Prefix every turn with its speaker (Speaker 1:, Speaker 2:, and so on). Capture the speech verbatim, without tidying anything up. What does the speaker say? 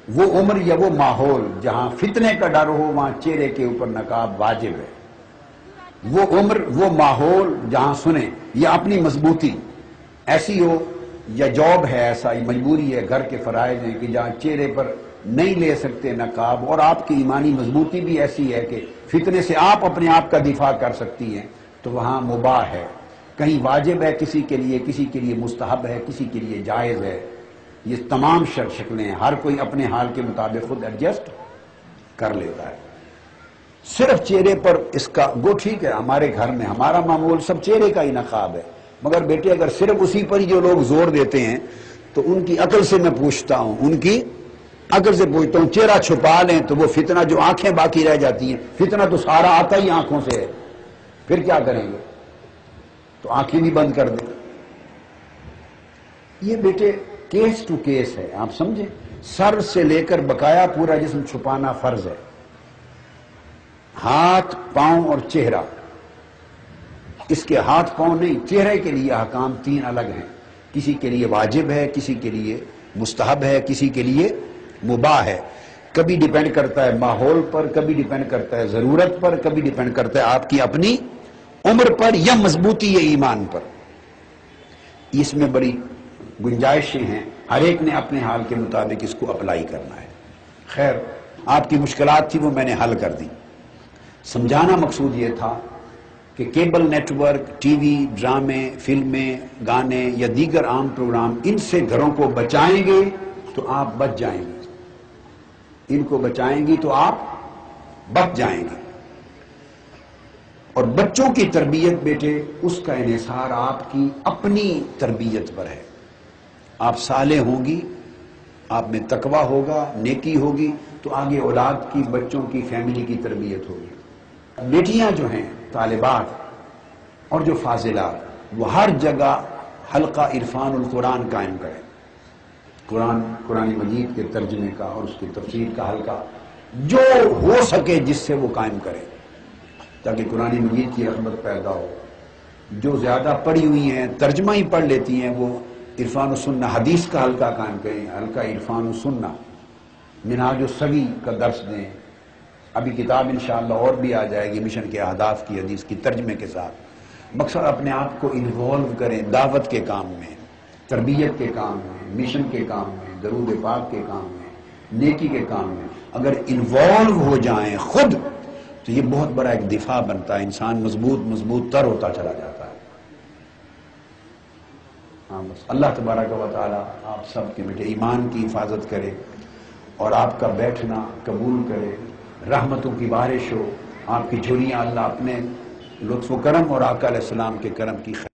Speaker 1: وہ عمر یا وہ ماحول جہاں فتنے کا ڈر ہو وہاں چہرے کے اوپر نقاب واجب ہے. وہ عمر وہ ماحول جہاں سنیں یا اپنی مضبوطی ایسی ہو یا جاب ہے ایسا مجبوری ہے گھر کے فرائض ہیں کہ جہاں چہرے پر نہیں لے سکتے نقاب اور آپ کی ایمانی مضبوطی بھی ایسی ہے کہ فتنے سے آپ اپنے آپ کا دفاع کر سکتی ہیں تو وہاں مباح ہے. کہیں واجب ہے کسی کے لیے, کسی کے لیے مستحب ہے, کسی کے لیے جائز ہے. یہ تمام شکلیں ہیں, ہر کوئی اپنے حال کے مطابق خود ایڈجسٹ کر لیتا ہے. صرف چہرے پر اس کا گو ٹھیک ہے, ہمارے گھر میں ہمارا معمول سب چہرے کا ہی نقاب ہے, مگر بیٹے اگر صرف اسی پر ہی جو لوگ زور دیتے ہیں تو ان کی عقل سے میں پوچھتا ہوں, ان کی عقل سے پوچھتا ہوں, چہرہ چھپا لیں تو وہ فتنہ جو آنکھیں باقی رہ جاتی ہیں, فتنہ تو سارا آتا ہی آنکھوں سے ہے, پھر کیا کریں گے؟ تو آنکھیں بھی بند کر دیں. یہ بیٹے کیس ٹو کیس ہے, آپ سمجھیں, سر سے لے کر بقایا پورا جسم چھپانا فرض ہے. ہاتھ پاؤں اور چہرہ, اس کے ہاتھ پاؤں نہیں, چہرے کے لیے احکام تین الگ ہیں. کسی کے لیے واجب ہے, کسی کے لیے مستحب ہے, کسی کے لیے مباح ہے. کبھی ڈیپینڈ کرتا ہے ماحول پر, کبھی ڈیپینڈ کرتا ہے ضرورت پر, کبھی ڈیپینڈ کرتا ہے آپ کی اپنی عمر پر یا مضبوطی یا ایمان پر. اس میں بڑی گنجائشیں ہیں, ہر ایک نے اپنے حال کے مطابق اس کو اپلائی کرنا ہے. خیر, آپ کی مشکلات تھی وہ میں نے حل کر دی. سمجھانا مقصود یہ تھا کہ cable network, TV, ڈرامے, فلمیں, گانے یا دیگر عام پروگرام, ان سے گھروں کو بچائیں گے تو آپ بچ جائیں گے, ان کو بچائیں گی تو آپ بچ جائیں گے. اور بچوں کی تربیت بیٹے, اس کا انحصار آپ کی اپنی تربیت پر ہے. آپ صالح ہوں گی, آپ میں تقوی ہوگا, نیکی ہوگی, تو آگے اولاد کی, بچوں کی, فیملی کی تربیت ہوگی. بیٹیاں جو ہیں طالبات اور جو فاضلات, وہ ہر جگہ حلقہ عرفان القرآن قائم کریں. قرآن قرآن مجید کے ترجمے کا اور اس کی تفسیر کا حلقہ جو ہو سکے جس سے وہ قائم کریں, تاکہ قرآن مجید کی رحمت پیدا ہو. جو زیادہ پڑھی ہوئی ہیں, ترجمہ ہی پڑھ لیتی ہیں, وہ عرفان السنہ حدیث کا حلقہ قائم کریں, حلقہ عرفان السنہ. منہاج السوی کا درس دیں. ابھی کتاب انشاءاللہ اور بھی آ جائے گی مشن کے اہداف کی حدیث کی ترجمے کے ساتھ. مقصد اپنے آپ کو انوالو کریں دعوت کے کام میں, تربیت کے کام میں, مشن کے کام میں, درود پاک کے کام میں, نیکی کے کام میں. اگر انوالو ہو جائیں خود تو یہ بہت بڑا ایک دفاع بنتا ہے, انسان مضبوط مضبوط تر ہوتا چلا جاتا ہے. ہاں بس اللہ تبارک و تعالی آپ سب کے بیٹے ایمان کی حفاظت کرے اور آپ کا بیٹھنا قبول کرے. رحمتوں کی بارش ہو, آپ کی جھولیاں اللہ اپنے لطف و کرم اور آقا علیہ السلام کے کرم کی